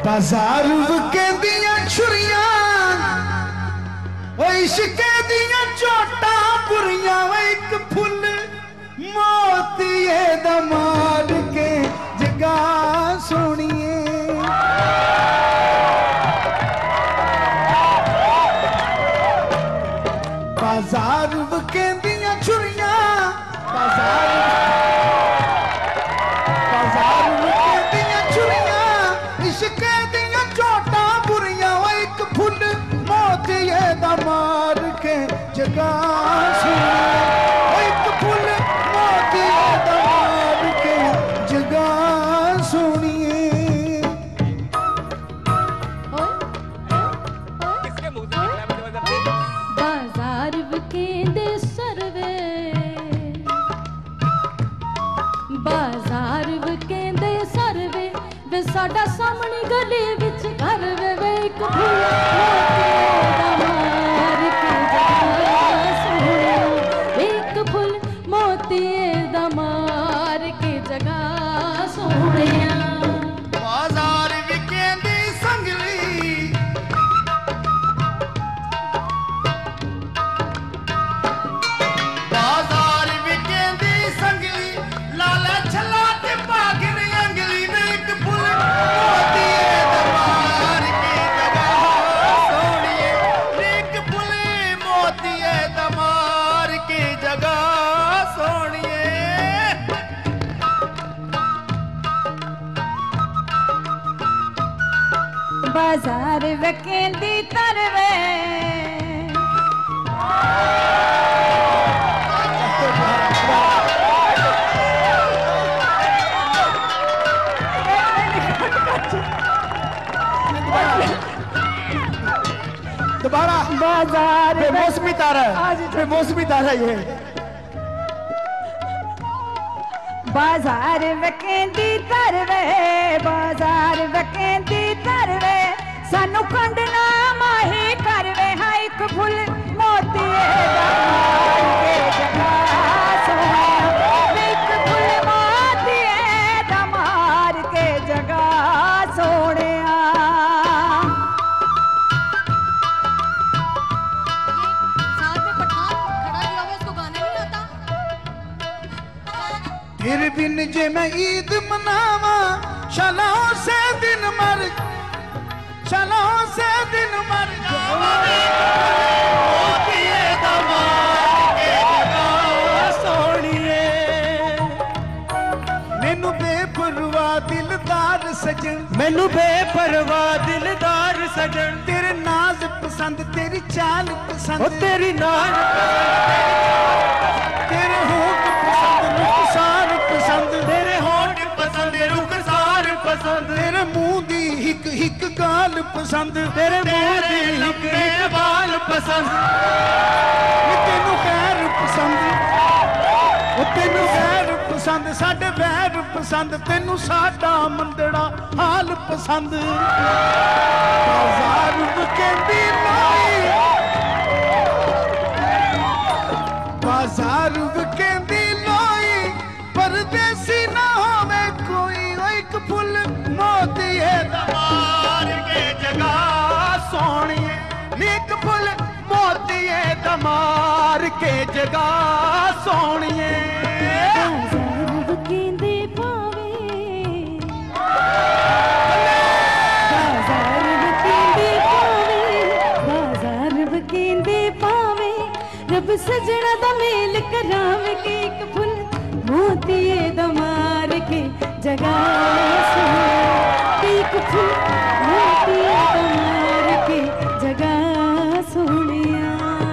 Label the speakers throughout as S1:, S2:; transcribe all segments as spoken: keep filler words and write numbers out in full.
S1: बाजार कहदियां छुरियां इश्क दियां चोटा बुरियां एक फुल मोतिए दा मार के जगा सोनिए बाजार कहदियां छुरियां बाजार बाजार कहदियां छुरियां इश्क दियां चोटा बुरियां एक फुल मोतिए दा मार के जगा सोनिए एक फुल मोतिए दा मार के जगा सोनिए
S2: बाजार वकेंदे सरवे बाजार वकेंदे सरवे वे साडा सामने गली विच घर वे वे एक फुल मोतिए दा मार के जगा सोनिया
S1: बाजार विकेंदी संगली बाजार विकेंदी संगली लाला छला ते पागन अंगली में एक फुल मोतिए दा मार के जगा सोनिए एक फुल मोतिए दा मार के जगा
S2: बाजार वकेंदी तरवे
S1: दोबारा
S3: बाजार
S1: बेमौसमी तारा बेमौसमी तारा ये
S3: बाजार वकेंदी तरवे बाजार वकेंदी तरवे सानू कंडना माही करवे हाँ एक फुल मोतिए दा मार के जगा सोनिया एक फुल मोतिए दा मार के जगा सोनिया
S1: तेरे बिन जे मैं ईद मनावा शलाओ से दिन मर शलाओ से दिन मर जावा मोतिए दा मार के जगा सोनिए मैनू बेपरवाह दिलदार सजन मैनू बेपरवाह दिलदार सजन तेरे नाज पसंद तेरी चाल पसंद तेरी नाज तेरे होठ पसंद रुखसार पसंद तेरे होठ पसंद रुखसार पसंद तेरे मुंह दी हिक हिक गाल पसंद तेरे मुंह दी हिक हिक बाल पसंद तेनू खैर पसंद तेनू खैर पसंद साडे वैर पसंद तेनू साडा मंदड़ा हाल पसंद बाजार वकेंदी लाई बाजार वकेंदी लाई परदेसी ना होवे कोई एक फुल मोतिए दा मार के जगा सोनिए एक फुल मोतिए दा मार के जगा सोनिए
S2: बाजार वकेंदे पावे बाजार वकेंदे पावे बाजार वकेंदे पावे रब सजना दा मेल करावे के एक फुल मोतिए दा मार के जगा सोनिया एक फुल मोतिए दा मार के जगा सोनिया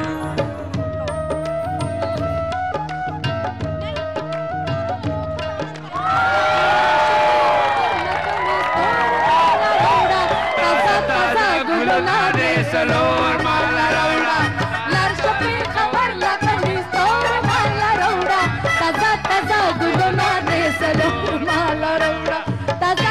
S1: सलोर माला रौड़ा
S2: लर्श पे खबर लगनी तोर माला रौड़ा ताजा ताजा गुलना दे सलोर माला रौड़ा ताजा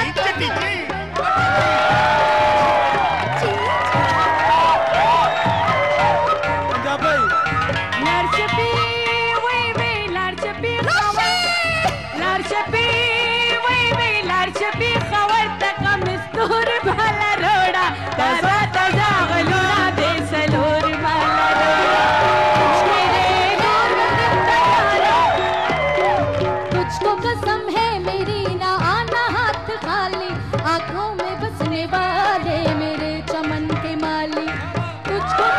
S2: लर्श पे वे वे लर्श पे खबर लर्श पे वे वे लर्श पे खबर तक मिस्तूर भला आंखों में बसने वाले मेरे चमन के माली तुझको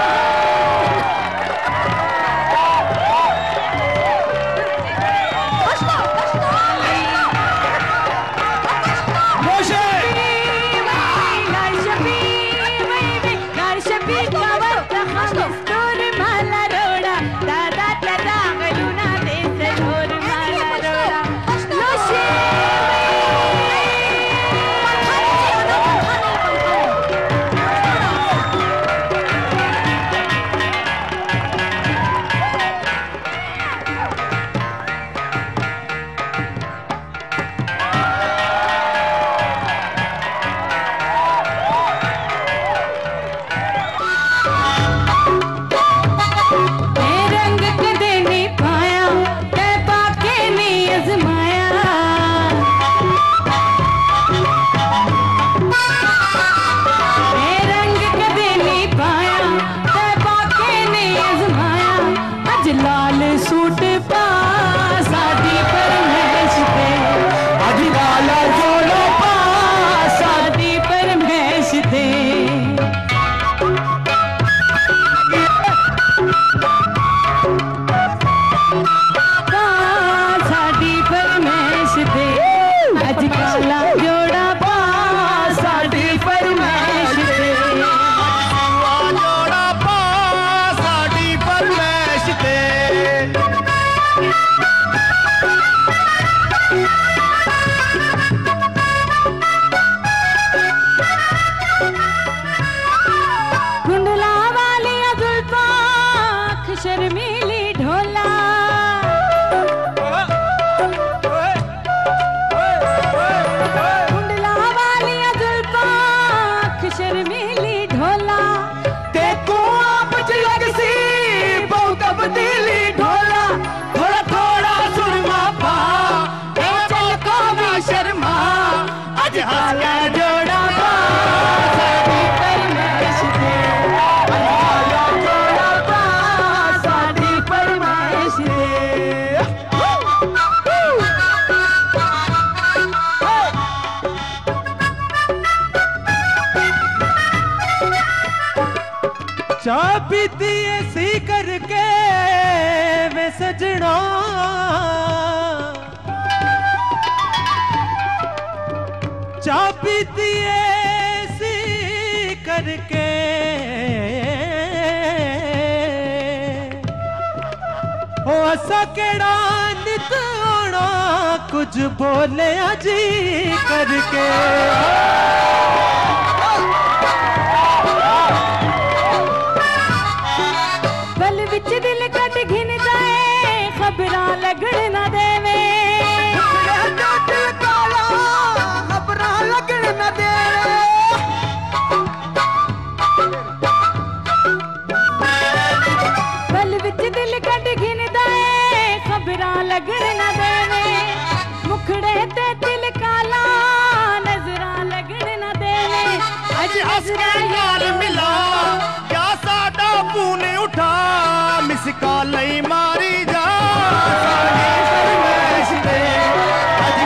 S1: चाह पीती ऐसी करके वे सजना चाह पीती ऐसी करके ओ असा केड़ा नित होना कुछ बोले जी करके
S3: दिल कट घिन जाए खबरा लगन न देवे
S1: खबरा लगन न देवे
S3: बल विच दिल कट घिन जाए खबरा लगन न देवे मुखड़े ते दिल काला नजरा लगन न देवे
S1: अज हस के यार मिला क्या साडा फोन उठा मिस कॉल मारी जा फरमाइश दे अज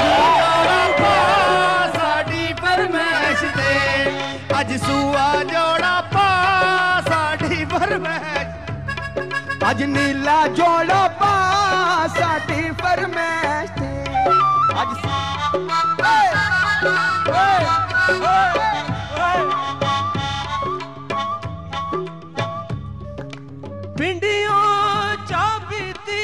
S1: साडी फरमाइश दे अज सुआ जोड़ा पा साडी फरमाइश अज नीला जोड़ा पा साडी फरमाइश दे अज पिंडियों चाह पीती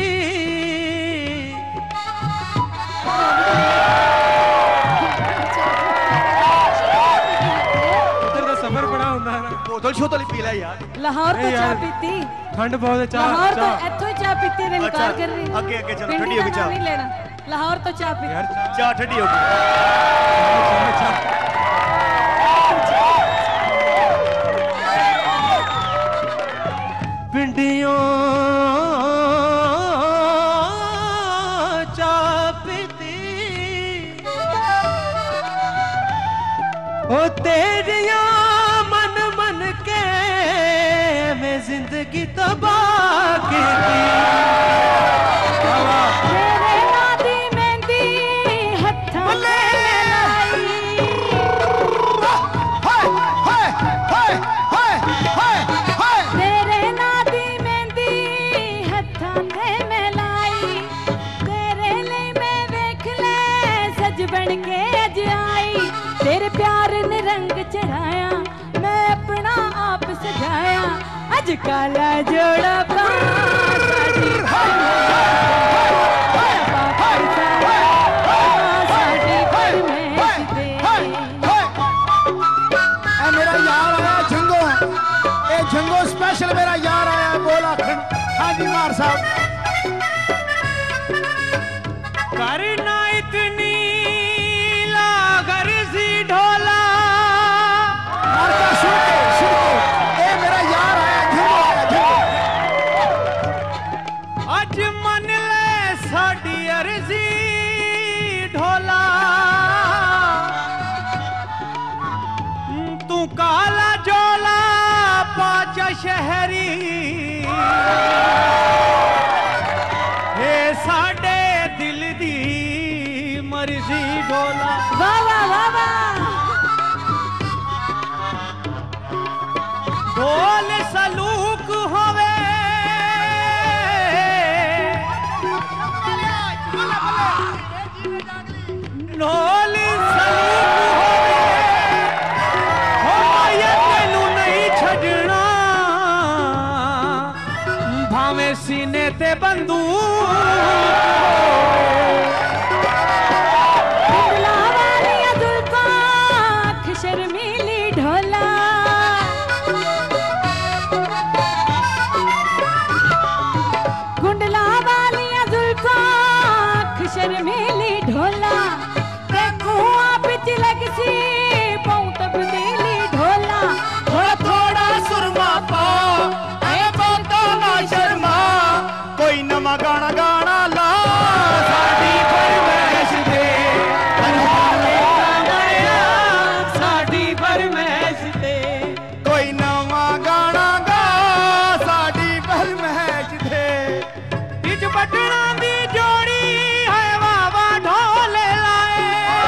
S1: उधर का सफर बड़ा होता है ना बोतल शोतल पी ले यार
S3: लाहौर तो चाह पीती
S1: ठंड बहुत है चाह
S3: लाहौर तो इत्थों ही चाह पीती ने इनकार कर रही
S4: आगे आगे चलो ठंडी होगी चाह
S3: नहीं लेना लाहौर तो चाह पीती
S4: चाह ठंडी होगी
S1: पिंडियों चाह पीती ओ तेरिया मन मन के मैं जिंदगी तबाह की
S3: मेरे नादी मेहंदी हत्था अज काला जोड़ा पा साडी साडी फरमाइश दे।
S1: ए मेरा यार आया झंगो, ए झंगो स्पेशल मेरा यार आया बोला खंड। हाँ जी मार साहब।
S4: करना इतनी लागर सी ढोला
S1: मार का सुन के सुन के ए मेरा यार आया झंगो आया झंगो।
S4: अज मन ले साडी अर्जी ढोला तू काला जोला पाचा शहरी हे साडे दिल दी मर्जी ढोला।
S3: वाह वाह वाह वाह।
S4: ढोल सलूक होवे ढोल सलूक होवे हो ये तेनू नहीं छड़ना भावे सीने ते बंदूक
S3: कुंडला वालियां जुल्फां अख शर्मीली ढोला कुंडला वालियां जुल्फां अख शर्मीली ढोला देखो आप च लगसी पाऊं तब्दीली ढोला
S4: थोड़ा थोड़ा सुरमा पा ऐ बाता ना शर्मा कोई नवा गाना गाना ला साडी फरमाइश दे साडी फरमाइश दे कोई नवा गाना गा साडी फरमाइश दे बिच बटना दी जोड़ी है वावा ढोल लाए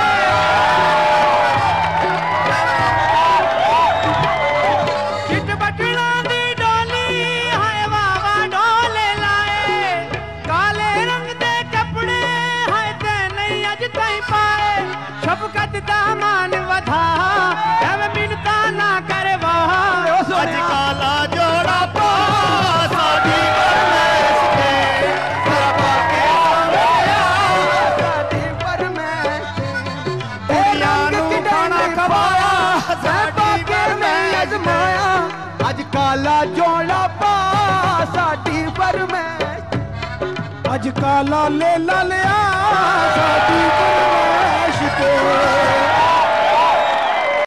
S4: चिट बटना दी डोली है वावा ढोल लाए काले रंग दे कपड़े है ते नहीं अज ताई पाए शफकत दा मान वधा एवें मिन्नता ना करे वाह अज काला जोड़ा पा साडी फरमाइश दे जरा पाके सोया साडी फरमाइश दे दुनिया नू खाना खवाया साडी फरमाइश
S1: अजमाया अज काला जोड़ा पा साडी फरमाइश अज काला लेला लिया साडी फरमाइश ते।